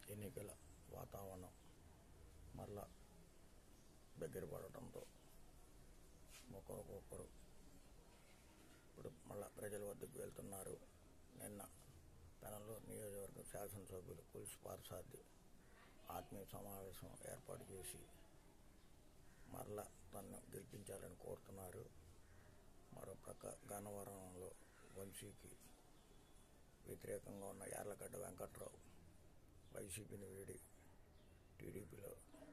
ఎన్నికల వాతావరణం మరలా దగ్గర పడటంతో ఒకరికొకరు ఇప్పుడు మళ్ళా ప్రజల వద్దకు వెళ్తున్నారు. నిన్న పెనమలూరు నియోజకవర్గ శాసనసభ్యులు పులిసి పార్థసారథి ఆత్మీయ సమావేశం ఏర్పాటు చేసి మరలా తనను గెలిపించాలని కోరుతున్నారు. మరోపక్క గన్నవరంలో వంశీకి వ్యతిరేకంగా ఉన్న యార్లగడ్డ వెంకట్రావు వైసీపీని వీడి టీడీపీలో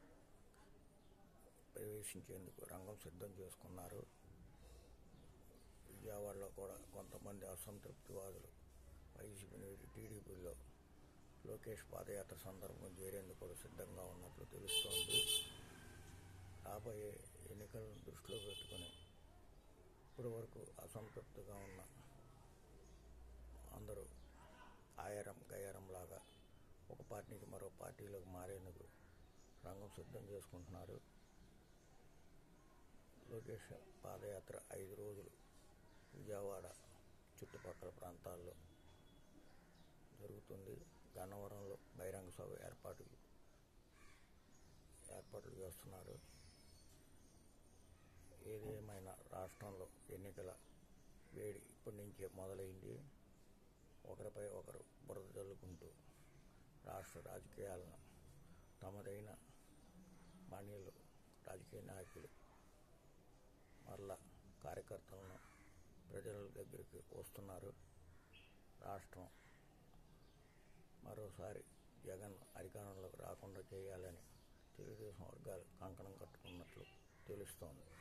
ప్రవేశించేందుకు రంగం సిద్ధం చేసుకున్నారు. విజయవాడలో కూడా కొంతమంది అసంతృప్తివాదులు వైసీపీని వీడి టీడీపీలో లోకేష్ పాదయాత్ర సందర్భం చేరేందుకు కూడా సిద్ధంగా ఉన్నట్లు తెలుస్తోంది. రాబోయే ఎన్నికలను దృష్టిలో పెట్టుకుని ఇప్పటి వరకు అసంతృప్తిగా ఉన్న అందరూ ఆయారం గయారం లాగా ఒక పార్టీ నుంచి మరో పార్టీలోకి మారేందుకు రంగం సిద్ధం చేసుకుంటున్నారు. లోకేష్ పాదయాత్ర 5 రోజులు విజయవాడ చుట్టుపక్కల ప్రాంతాల్లో జరుగుతుంది. గన్నవరంలో బహిరంగ సభ ఏర్పాట్లు చేస్తున్నారు. ఏదేమైనా రాష్ట్రంలో ఎన్నికల వేడి ఇప్పటి నుంచే మొదలైంది. ఒకరిపై ఒకరు బురద జల్లుకుంటూ రాష్ట్ర రాజకీయాలను తమదైన బాణీలు రాజకీయ నాయకులు మరలా కార్యకర్తలను ప్రజల దగ్గరికి వస్తున్నారు. రాష్ట్రం మరోసారి జగన్ అధికారంలోకి రాకుండా చేయాలని తెలుగుదేశం వర్గాలు కంకణం కట్టుకున్నట్లు తెలుస్తోంది.